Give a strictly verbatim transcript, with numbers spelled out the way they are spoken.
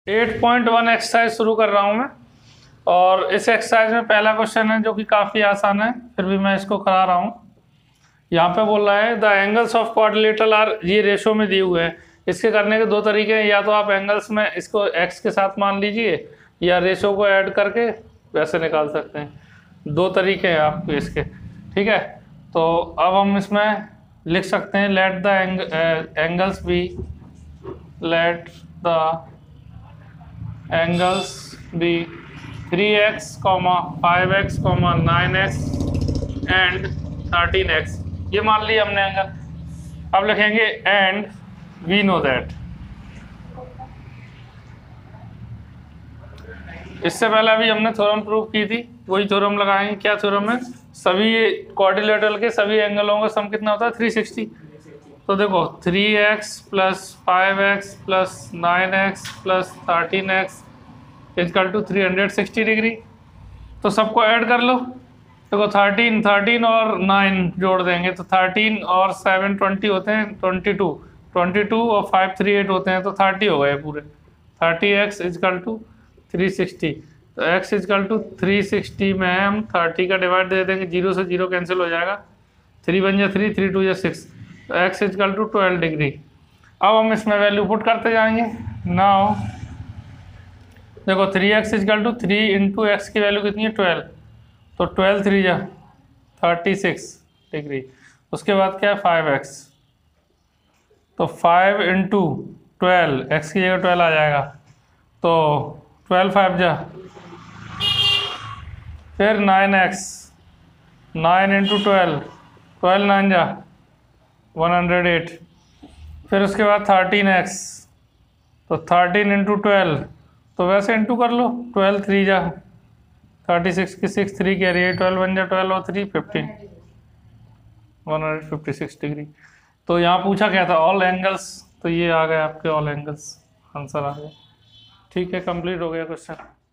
Eight point one exercise शुरू कर रहा हूँ मैं। और इस एक्सरसाइज में पहला क्वेश्चन है जो कि काफ़ी आसान है, फिर भी मैं इसको करा रहा हूँ। यहाँ पे बोल रहा है the angles of quadrilateral are, ये रेशो में दिए हुए हैं। इसके करने के दो तरीके हैं, या तो आप एंगल्स में इसको एक्स के साथ मान लीजिए या रेशो को ऐड करके वैसे निकाल सकते हैं। दो तरीके हैं आपके इसके, ठीक है। तो अब हम इसमें लिख सकते हैं let the angles be let the angles be three x comma five x comma nine x and thirteen x, ये मान लिया हमने एंगल। अब लिखेंगे एंड वी नो दैट। इससे पहले अभी हमने थ्योरम प्रूव की थी, वही थ्योरम लगाएंगे। क्या थ्योरम है? सभी क्वाड्रिलेटरल के सभी एंगलों का सम कितना होता है? Three sixty. तो देखो three x plus five x plus nine x plus thirteen x equal to three hundred sixty degree. तो सबको ऐड कर लो। देखो थर्टीन थर्टीन और नाइन जोड़ देंगे तो थर्टीन और सेवन ट्वेंटी होते हैं, ट्वेंटी टू ट्वेंटी टू और फाइव थ्री एट होते हैं, तो थर्टी हो गए पूरे। Thirty x equal to three sixty. तो x equal to three sixty में हम थर्टी का डिवाइड दे देंगे, जीरो से जीरो कैंसिल हो जाएगा, थ्री वन या थ्री, थ्री टू या सिक्स, तो x equal to twelve degree. अब हम इसमें वैल्यू पुट करते जाएंगे। नाउ देखो three x equal to three into x की वैल्यू कितनी है? ट्वेल्व। तो ट्वेल्व थ्री जा थर्टी सिक्स डिग्री। उसके बाद क्या है? Five x. तो फाइव इंटू ट्वेल्व, एक्स की जगह ट्वेल्व आ जाएगा, तो ट्वेल्व फाइव जा, फिर nine x, nine into twelve, twelve nine जा वन हंड्रेड एट। फिर उसके बाद थर्टीन एक्स, तो थर्टीन इंटू ट्वेल्व, तो वैसे इंटू कर लो, ट्वेल्व थ्री जा थर्टी सिक्स की सिक्स थ्री कह रही है, ट्वेल्व वन जा ट्वेल्व और three fifteen, one hundred fifty six degree. तो यहाँ पूछा क्या था? ऑल एंगल्स, तो ये आ गए आपके ऑल एंगल्स, आंसर आ गया। ठीक है, कंप्लीट हो गया क्वेश्चन।